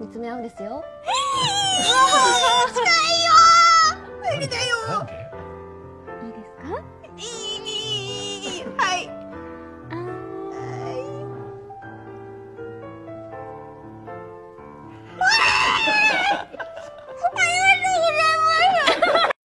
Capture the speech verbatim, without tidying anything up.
見つめ合うんですよ。 近いよー。無理だよ。 いいですか？ いい、いい、はい。